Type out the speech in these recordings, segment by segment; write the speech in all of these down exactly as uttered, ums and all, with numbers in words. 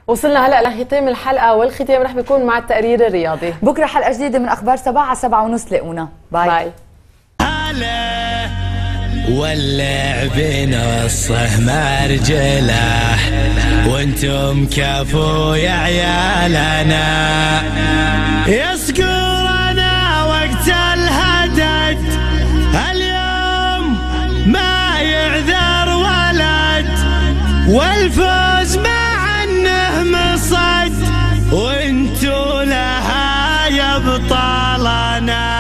وصلنا هلا لختام الحلقه، والختام رح بيكون مع التقرير الرياضي. بكره حلقه جديده من اخبار سبعة على سبعة ونص. لاقونا. باي باي. هلا واللعب نصه مرجله وانتم كفو يا عيالنا، يسكرنا وقت الهدد اليوم ما يعذر ولد، والفوز مع انه مصد وانتو لها يا بطالنا.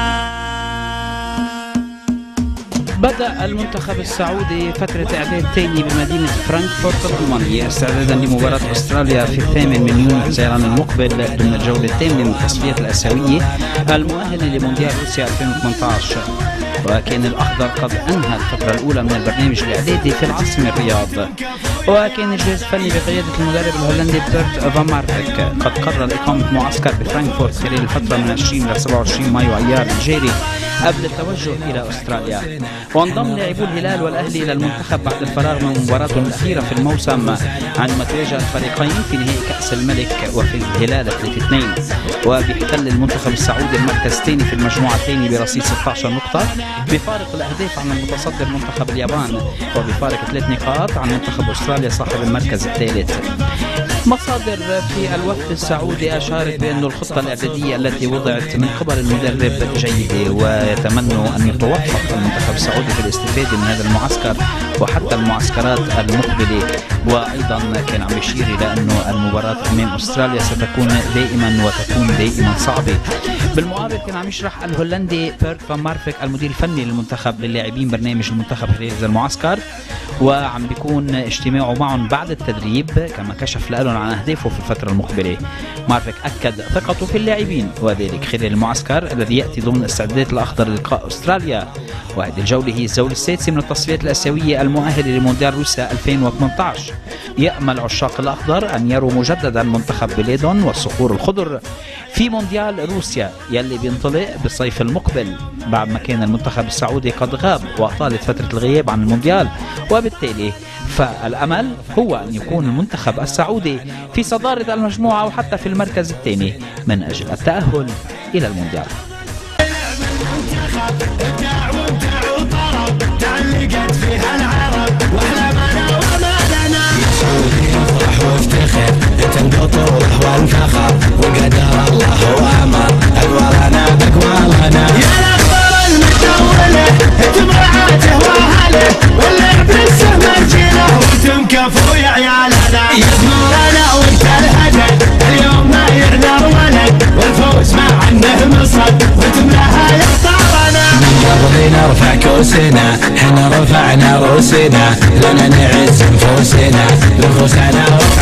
بدأ المنتخب السعودي فترة إعداد تاني بمدينة فرانكفورت الألمانية استعدادا لمباراة أستراليا في الثامن من يونيو حزيران المقبل ضمن الجولة الثامنة من التصفيات الآسيوية المؤهلة لمونديال روسيا ألفين وثمانية عشر. وكان الأخضر قد أنهى الفترة الأولى من البرنامج الإعدادي في العاصمة الرياض، وكان الجهاز الفني بقيادة المدرب الهولندي بيرت فان مارفيك قد قرر إقامة معسكر بفرانكفورت خلال الفترة من عشرين إلى سبعة وعشرين مايو أيار الجاري قبل التوجه إلى أستراليا. وانضم لاعبو الهلال والأهلي إلى المنتخب بعد الفراغ من مباراتهم الأخيرة في الموسم عندما تواجه الفريقين في نهائي كأس الملك وفي الهلال ثلاثة اثنين. وبيحتل المنتخب السعودي المركز الثاني في المجموعة الثانية برصيد ستة عشر نقطة بفارق الأهداف عن المتصدر منتخب اليابان، وبفارق ثلاث نقاط عن منتخب أستراليا صاحب المركز الثالث. مصادر في الوفد السعودي أشارت بأن الخطة الإعدادية التي وضعت من قبل المدرب جيدة، ويتمنوا أن يتوفق المنتخب السعودي في الاستفادة من هذا المعسكر وحتى المعسكرات المقبلة. وأيضا كان عم يشير إلى أنه المباراة أمام أستراليا ستكون دائما وتكون دائما صعبة. بالمقابل كان عم يشرح الهولندي بيرت فان مارفيك المدير الفني للمنتخب للاعبين برنامج المنتخب خلال هذا المعسكر، وعم بيكون اجتماعه معهم بعد التدريب كما كشف لهم عن أهدافه في الفترة المقبلة. مارفيك أكد ثقته في اللاعبين وذلك خلال المعسكر الذي يأتي ضمن استعدادات الأخضر للقاء أستراليا. وهذه الجولة هي الجولة السادسة من التصفيات الآسيوية المؤهلة لمونديال روسيا ألفين وثمانية عشر. يأمل عشاق الأخضر أن يروا مجددا منتخب بلادهم والصقور الخضر في مونديال روسيا يلي بينطلق بالصيف المقبل، بعد ما كان المنتخب السعودي قد غاب وطالت فترة الغياب عن المونديال. وبالتالي فالأمل هو أن يكون المنتخب السعودي في صدارة المجموعة وحتى في المركز الثاني من أجل التأهل إلى المونديال. تعلقت فيها العرب واحلامنا وامالنا، يا سعودي افرح وافتخر انت البطوله والفخر وقدر الله وامر اقوالنا اقوالنا، يا الاخضر المتوله انت مرعاته واهله واللعب السهم رجله وانتم كفو يا عيالنا، يزمرنا وانت الهدف اليوم ما يعذر ولد والفوز مع انه مصد وانتم لها يا بطالنا. قبل نرفع كوسنا حنا رفعنا روسنا لنا نعز نفوسنا نفوسنا